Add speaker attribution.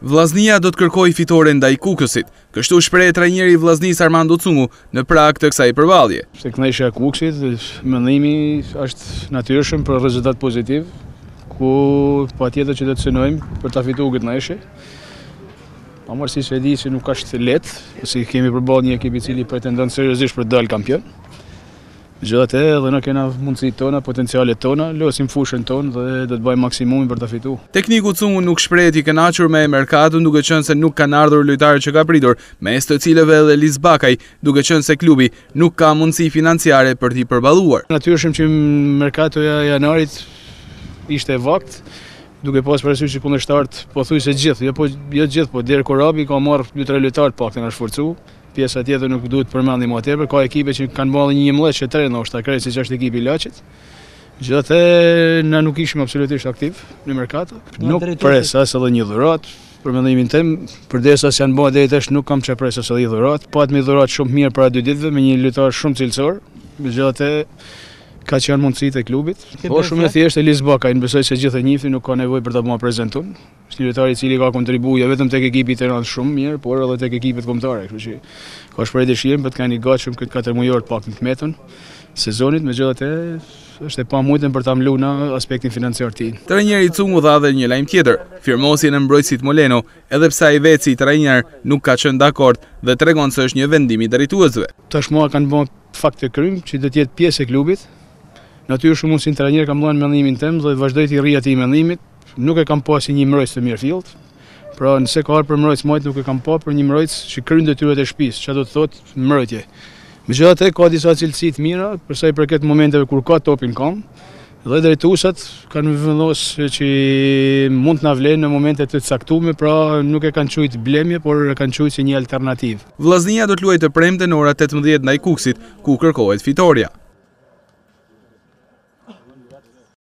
Speaker 1: Vllaznia do të kërkojë fitore ndaj Kukësit, kështu shpreh trajneri i Vllaznisë Armando Cumu në prag të kësaj përballje.
Speaker 2: Se kënaqësia e Kukësit, mendimi është natyrshëm për rezultat pozitiv, ku patjetër që do të synojmë për ta fituar këtë ndeshje. Pavarësisht se di se nuk është lehtë, se kemi përballë një ekip i cili pretendon seriozisht për të dalë kampion. Megjithatë, edhe ne kemi mundësitë tona, potencialet tona, luajsim fushën tonë dhe do të bëjmë maksimumin për ta fituar.
Speaker 1: Tekniku Cumu nuk shpreh i kënaqur me merkaton, duke qenë se nuk kanë ardhur lojtarët që ka pritur, mes të cilëve edhe Liz Bakaj, duke qenë se klubi nuk ka mundësi financiare për t'i përballuar.
Speaker 2: Natyrisht që merkatoja e janarit ishte vakt, duke pas parasysh që kundërshtarët pothuajse gjithë, jo gjithë, po deri Korabi ka marrë 2-3 lojtarë të paktën është forcuar. Pjesa tjetër nuk duhet përmendim më tepër, ka ekipe që kanë bërë një 11 që 3 ndoshta krejt siç është ekipi i Laçit. Megjithatë, ne nuk ishim absolutisht aktiv në merkato. Nuk pres as edhe një dhuratë. Për mendimin tim, përdesa se janë bërë deri tash nuk kam çfarë pres as edhe një dhuratë. Patëm një dhuratë shumë mirë para 2 ditëve me një lojtar shumë cilësor. Megjithatë, ka që janë mundësitë e klubit. Po shumë e thjeshtë Liz Bakaj, besoj se gjithë e njihni, nuk ka nevojë për ta bërë prezantuar. Është një lojtar i cili ka kontribuar jo vetëm tek ekipi i Tiranës shumë mirë, por edhe tek ekipet kombëtare, kështu që ka shpreh dëshirën për të kanë i gatshëm këtë 4 mujor të paktën të metën sezonit, megjithatë është e pamujtën për ta mbuluar në aspektin financiar të tij.
Speaker 1: Trajneri Cumu dha edhe një lajm tjetër, firmosjen e mbrojtësit Moleno, edhe pse ai vetë si trajner nuk ka qenë dakord dhe tregon se është një vendim i drejtuesve.
Speaker 2: Tashmë kanë bërë fakt të krym që do të jetë pjesë e klubit. Natyrisht unë si trajner kam dhënë mendimin tim dhe vazhdoj të rri atij mendimit. Nuk e kam pasur një mbrojtës të mirëfillt. Pra nëse ka ardhur për mbrojtës majt nuk e kam pa për një mbrojtës që kryen detyrat e shtëpisë, çfarë do të thotë mbrojtje. Megjithatë ka disa cilësi të mira për sa i përket momenteve kur ka topin kam. Dhe drejtuesat kanë vendosur që mund të na vlenë në momente të caktuara, pra nuk e kanë quajtur blemje, por e kanë quajtur si një alternativë.
Speaker 1: Vllaznia do të luajë të premten në orën 18 ndaj Kukësit, ku kërkohet fitoria.